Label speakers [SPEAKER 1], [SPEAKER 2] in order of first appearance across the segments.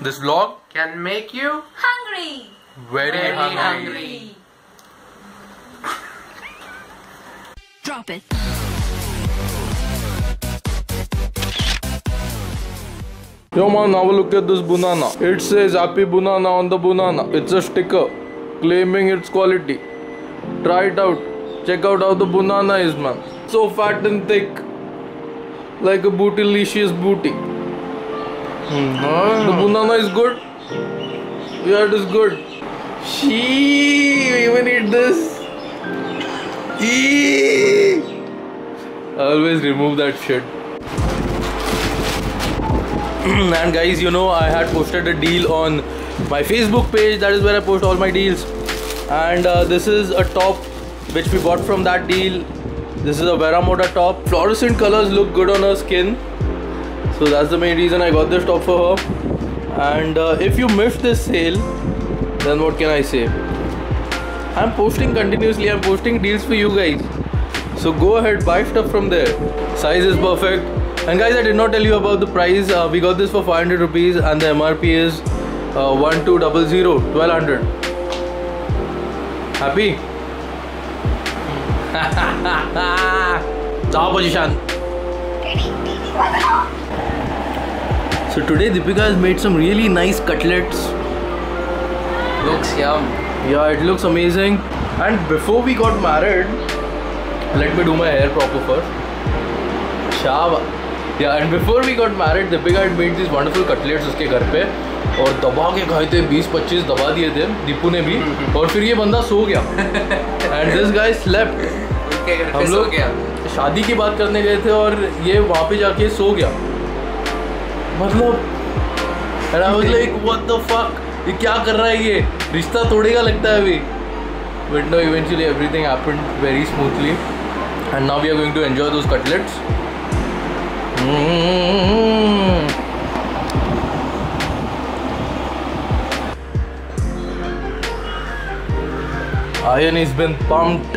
[SPEAKER 1] This vlog
[SPEAKER 2] can make you
[SPEAKER 3] hungry.
[SPEAKER 1] very hungry.
[SPEAKER 3] Drop it.
[SPEAKER 1] Yo man, now look at this banana. It says happy banana on the banana. It's a sticker claiming its quality. Try it out. Check out how the banana is, man. So fat and thick. Like a bootylicious booty. The banana is good. Yeah, it is good. She even eat this. Eee! I always remove that shit. And guys, you know, I had posted a deal on my Facebook page. That is where I post all my deals. And this is a top which we bought from that deal. This is a Vera Moda top. Fluorescent colors look good on her skin, so that's the main reason I got this top for her. And if you missed this sale, then what can I say? I'm posting continuously. I'm posting deals for you guys, so go ahead, buy stuff from there. Size is perfect. And guys, I did not tell you about the price. We got this for 500 rupees and the MRP is 1200. Happy? Top position. So today Deepika has made some really nice cutlets.
[SPEAKER 2] looks yum.
[SPEAKER 1] Yeah, it looks amazing. And before we got married, let me do my hair proper first. Shaba. Yeah, and before we got married, Deepika had made these wonderful cutlets उसके घर पे और दबा के खाए थे 20-25 दबा दिए थे दीपू ने भी और फिर ये बंदा सो गया and this guy slept. हम लोग शादी की बात करने गए थे और ये वहाँ पे जाके सो गया मतलब and I was like what the fuck, ये क्या कर रहा है, ये रिश्ता तोड़ेगा लगता है अभी. But no, eventually everything happened very smoothly and now we are going to enjoy those cutlets. Iron has been pumped.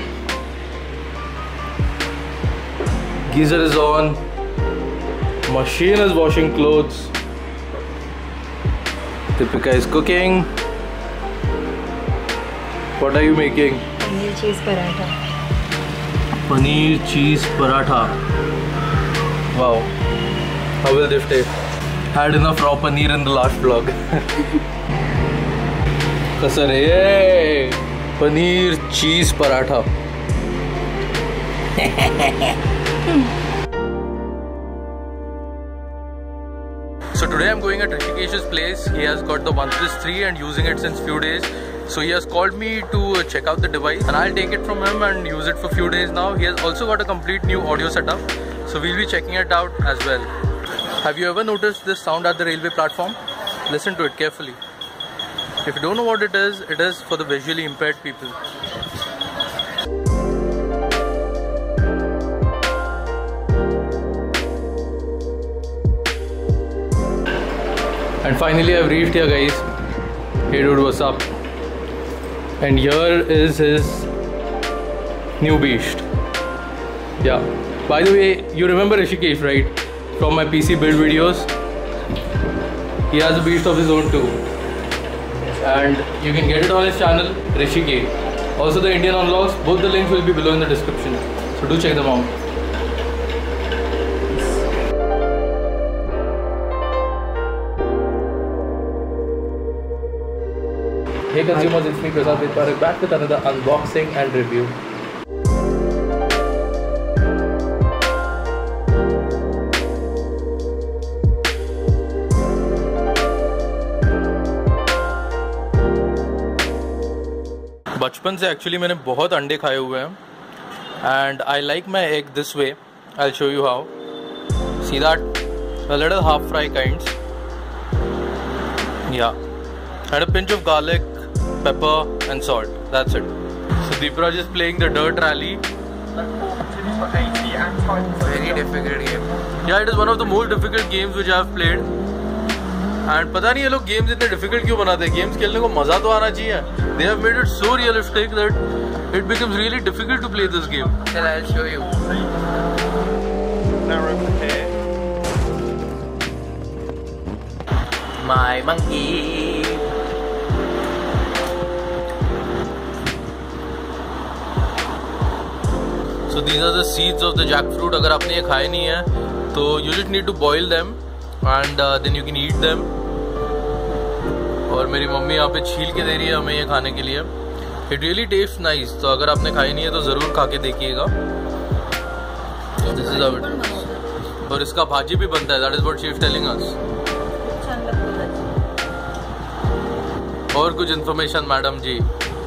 [SPEAKER 1] Geyser is on. Machine is washing clothes. Deepika is cooking. What are you making?
[SPEAKER 3] Paneer cheese paratha.
[SPEAKER 1] Paneer cheese paratha. Wow. How will this taste? Had enough raw paneer in the last vlog. Kasare. Paneer cheese paratha. So today I'm going at Rishikesh's place. He has got the OnePlus 3 and using it since few days. So he has called me to check out the device and I'll take it from him and use it for few days now. He has also got a complete new audio setup. So we'll be checking it out as well. Have you ever noticed this sound at the railway platform? Listen to it carefully. If you don't know what it is for the visually impaired people. And finally I've reached here, guys. Hey dude, what's up? And here is his new beast. Yeah. By the way, you remember Rishikesh, right? From my PC build videos. He has a beast of his own too. And you can get it on his channel, Rishikesh. Also the Indian unlocks, both the links will be below in the description. So do check them out. Hey consumers, it's me Prasad Vidparak back with another unboxing and review. बचपन से actually मैंने बहुत अंडे खाए हुए हैं and I like my egg this way. I'll show you how. See that? A little half fry kinds. Yeah. And a pinch of garlic, pepper and salt. That's it. So Deepraj is playing the dirt rally.
[SPEAKER 2] Very difficult game.
[SPEAKER 1] Yeah, it is one of the most difficult games which I have played. And पता नहीं ये लोग games इतने difficult क्यों बनाते हैं? Games खेलने को मजा तो आना चाहिए. They have made it so realistic that it becomes really difficult to play this game.
[SPEAKER 2] Then I'll show you. My monkey.
[SPEAKER 1] So these are the seeds of the jackfruit. अगर आपने ये खाए नहीं है तो you just need to boil them and then you can eat them. और मेरी mummy यहाँ पे छील के दे रही है हमें ये खाने के लिए. It really tastes nice. तो अगर आपने खाई नहीं है तो ज़रूर खा के देखिएगा. This is how it is. और इसका भाजी भी बनता है. That is what she is telling us. और कुछ information madam ji?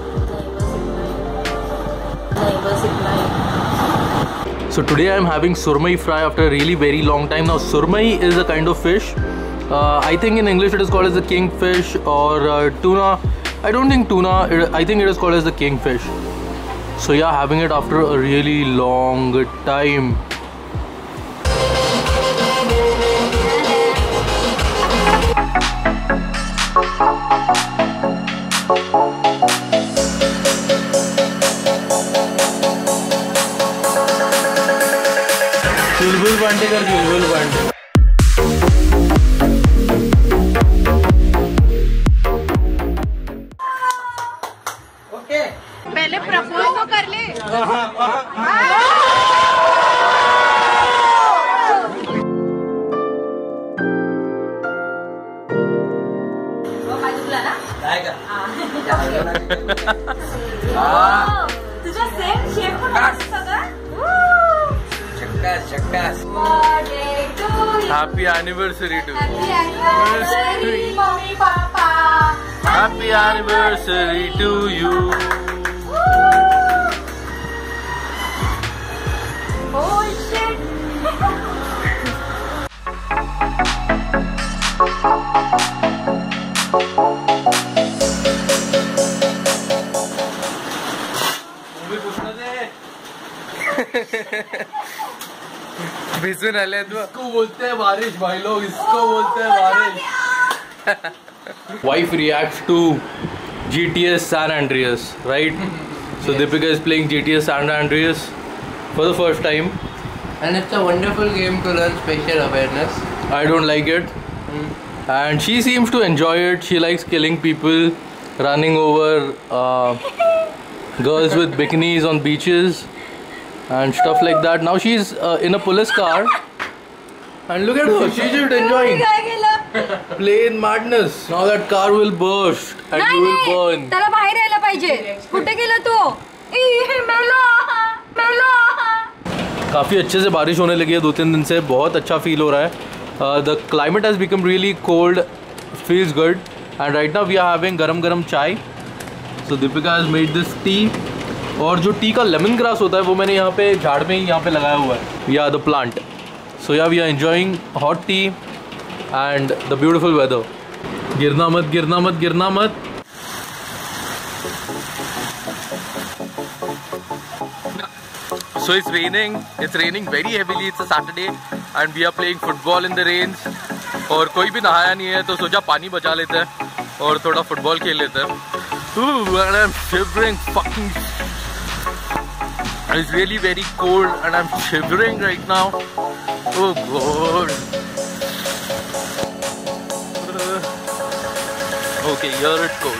[SPEAKER 1] So today I am having surmai fry after a really very long time. Now surmai is a kind of fish. I think in English it is called as the kingfish or tuna. I don't think tuna. I think it is called as the kingfish. So yeah, having it after a really long time. चुलबुल बांटे कर चुलबुल बांटे.
[SPEAKER 2] Okay.
[SPEAKER 3] पहले propose तो कर ले. तुझा same shape पण सगळं.
[SPEAKER 2] Chakkas.
[SPEAKER 1] Happy anniversary to you.
[SPEAKER 3] Happy anniversary, mommy, papa.
[SPEAKER 1] Happy anniversary to you.
[SPEAKER 3] Oh shit.
[SPEAKER 2] भिजून आले तू.
[SPEAKER 1] इसको बोलते हैं बारिश भाई लोग. इसको बोलते हैं बारिश. Wife reacts to GTA San Andreas, right? So Deepika is playing GTA San Andreas for the first time.
[SPEAKER 2] And it's a wonderful game to learn spatial awareness.
[SPEAKER 1] I don't like it. And she seems to enjoy it. She likes killing people, running over girls with bikinis on beaches and stuff like that. Now she's in a police car. And look at her, she's just enjoying. Plain madness. Now that car will burst and you will burn.
[SPEAKER 3] त्याला बाहेर यायला पाहिजे. कुठे गेला तू? मेलो.
[SPEAKER 1] काफ़ी अच्छे से बारिश होने लगी है 2-3 दिन से. बहुत अच्छा फील हो रहा है. The climate has become really cold. Feels good. And right now we are having गरम चाय. So Deepika has made this tea. और जो टी का लेमन ग्रास होता है वो मैंने यहाँ पे झाड़ में ही यहाँ पे लगाया हुआ है. Yeah, the plant. So yeah, we are enjoying hot tea and the beautiful weather. गिरना मत. So it's raining very heavily. It's a Saturday and we are playing football in the rains. और कोई भी नहाया नहीं है तो सोचा पानी बचा लेते हैं और थोड़ा फुटबॉल खेल लेते हैं. And I'm shivering fucking. It's really very cold and I'm shivering right now. Oh god. Okay, here it goes.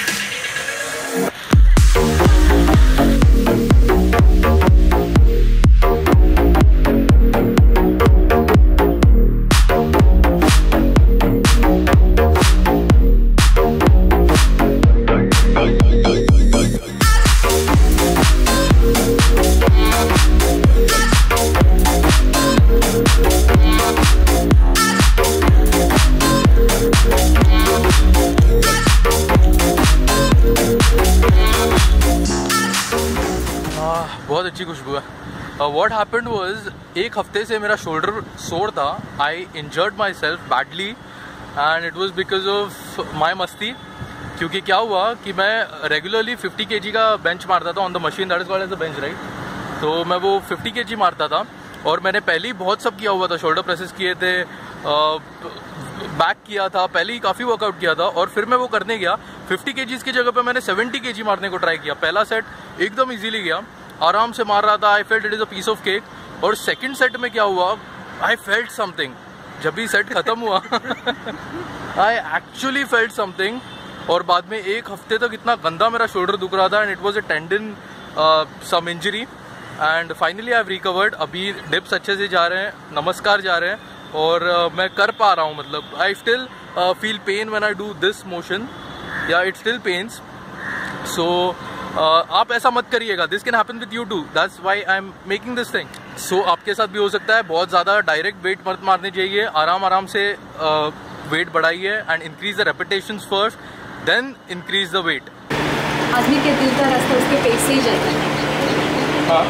[SPEAKER 1] बहुत अच्छी खुशबू है. What happened was एक हफ्ते से मेरा शोल्डर सोर था. I injured myself badly and it was because of my मस्ती. क्योंकि क्या हुआ कि मैं रेगुलरली 50 kg का बेंच मारता था on the machine. That is called as a bench, right? तो मैं वो 50 kg मारता था और मैंने पहले ही बहुत सब किया हुआ था. शोल्डर प्रेसेस किए थे, बैक किया था, पहले ही काफ़ी वर्कआउट किया था. और फिर मैं वो करने गया 50 kg की जगह पे मैंने 70 kg मारने को ट्राई किया. पहला सेट एकदम इजीली गया, आराम से मार रहा था. I felt it is a piece of cake. और सेकंड सेट में क्या हुआ, आई फेल्ट समथिंग जब भी सेट खत्म हुआ आई एक्चुअली फेल्ट समथिंग, और बाद में एक हफ्ते तक इतना गंदा मेरा शोल्डर दुख रहा था and it was a tendon some injury and finally I have recovered. अभी डिप्स अच्छे से जा रहे हैं, नमस्कार जा रहे हैं और मैं कर पा रहा हूँ। मतलब I still feel pain when I do this motion, या इट स्टिल पेन्स। सो आप ऐसा मत करिएगा, this can happen with you too, that's why I am making this thing. So आपके साथ भी हो सकता है। बहुत ज़्यादा डायरेक्ट वेट मत मारने चाहिए, आराम आराम से वेट बढ़ाइए and increase the repetitions first, then increase the weight.
[SPEAKER 3] आदमी के दिल का रास्ता उसके पेट से ही जाता है।
[SPEAKER 1] हाँ,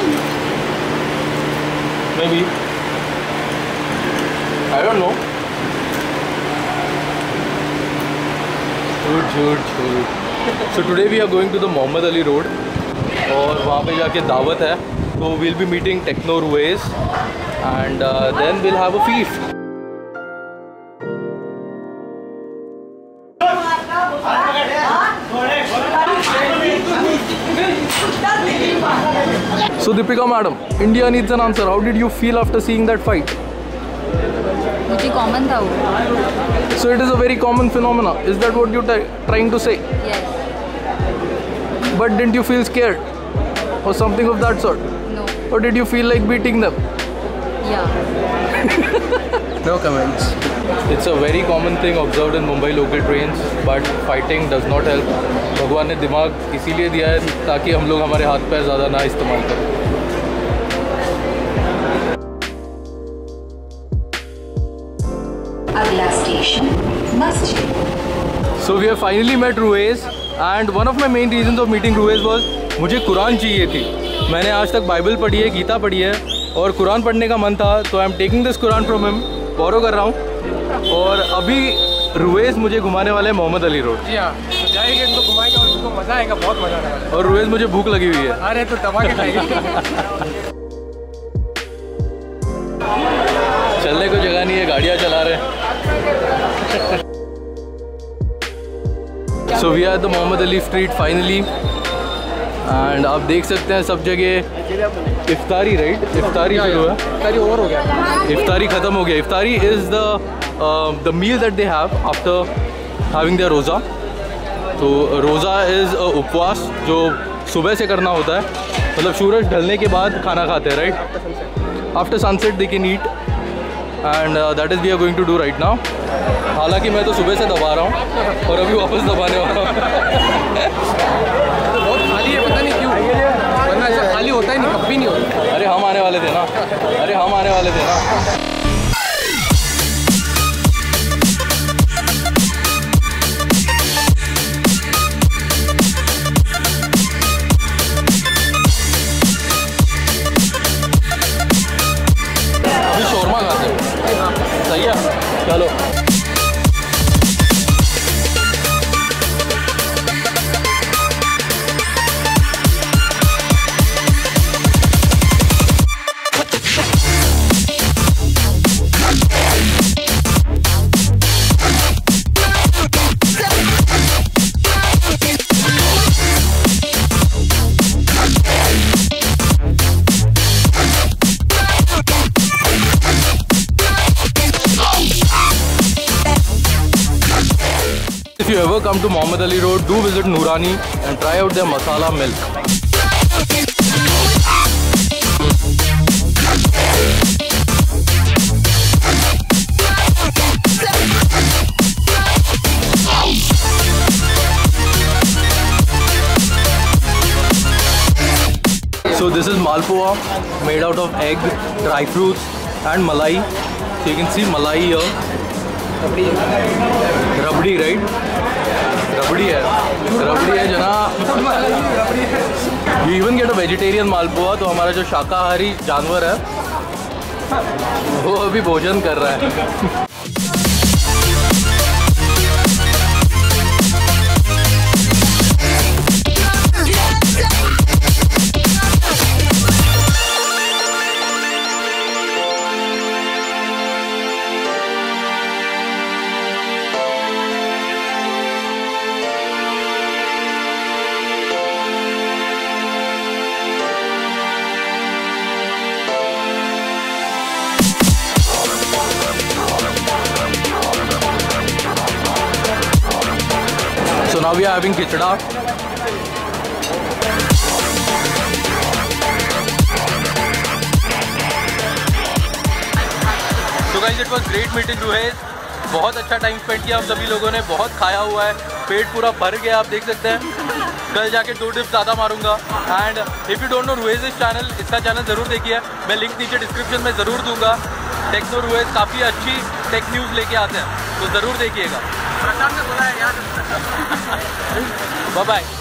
[SPEAKER 1] maybe, I don't know. झूठ। So today we are going to the Mohammed Ali road और वहाँ पे जाके दावत है, तो we'll be meeting Techno Ruhez and then we'll have a feast. So Deepika madam, India needs an answer. How did you feel after seeing that fight?
[SPEAKER 3] मुझे common था वो।
[SPEAKER 1] So it is a very common phenomena. Is that what you're trying to say?
[SPEAKER 3] Yes.
[SPEAKER 1] But didn't you feel scared or something of that sort?
[SPEAKER 3] No.
[SPEAKER 1] Or did you feel like beating them?
[SPEAKER 3] Yeah.
[SPEAKER 2] No comments.
[SPEAKER 1] It's a very common thing observed in Mumbai local trains, but fighting does not help. भगवान ने दिमाग इसीलिए दिया है ताकि हम लोग हमारे हाथ पैर ज़्यादा ना इस्तेमाल करें।
[SPEAKER 4] अगला स्टेशन मस्जिद।
[SPEAKER 1] So we have finally met Ruiz and one of my main reasons of meeting Ruiz was मुझे कुरान चाहिए थी। मैंने आज तक बाइबल पढ़ी है, गीता पढ़ी है और कुरान पढ़ने का मन था, तो I am taking this Quran from him, borrow कर रहा हूँ। और अभी रुवेज मुझे घुमाने वाले हैं मोहम्मद अली रोड।
[SPEAKER 5] जी हाँ, तो जाएंगे इनको घुमाएंगे और उनको मज़ा आएगा, बहुत मज़ा आएगा।
[SPEAKER 1] और रुवेज मुझे भूख लगी हुई है।
[SPEAKER 5] अरे तो दबा के खाएंगे।
[SPEAKER 1] चलने को जगह नहीं है, गाड़ियाँ चला रहे हैं। So we are the Mohammed Ali street finally and आप देख सकते हैं सब जगह इफ्तारी, राइट? इफ्तारी शुरू है,
[SPEAKER 5] इफ्तारी ओवर हो गया,
[SPEAKER 1] इफ्तारी ख़त्म हो गया। इफ्तारी is the meal that they have after having their रोज़ा। तो रोज़ा इज़ उपवास जो सुबह से करना होता है, मतलब सूरज ढलने के बाद खाना खाते हैं, right? After sunset they can eat and that is we are going to do right now. हालांकि मैं तो सुबह से दबा रहा हूँ और अभी वापस दबाने वाला हूँ।
[SPEAKER 5] बहुत खाली है, पता नहीं क्यों, वरना ऐसा खाली होता ही नहीं, कभी नहीं होता।
[SPEAKER 1] अरे हम आने वाले थे ना, अरे हम आने वाले थे ना। अभी शोरमा खाते हैं, सही है, चलो। If you ever come to Mohammad Ali Road, do visit Noorani and try out their masala milk. So this is malpua made out of egg, dry fruits and malai. So you can see malai here. Rabri, right? Rabri है जना। You even get a vegetarian malpua. तो हमारा जो शाकाहारी जानवर है वो अभी भोजन कर रहा है। Now we are having khichda. So guys, it was great meeting Ruhez. बहुत अच्छा टाइम स्पेंड किया हम सभी लोगों ने, बहुत खाया हुआ है, पेट पूरा भर गया आप देख सकते हैं। कल जाके 2 डिप्स ज़्यादा मारूंगा। And if you don't know Ruhez इस चैनल, इसका चैनल ज़रूर देखिए, मैं लिंक नीचे डिस्क्रिप्शन में ज़रूर दूंगा। टेक्नो रुहेज काफ़ी अच्छी टेक न्यूज़ लेके आते हैं, तो ज़रूर देखिएगा। Bye bye.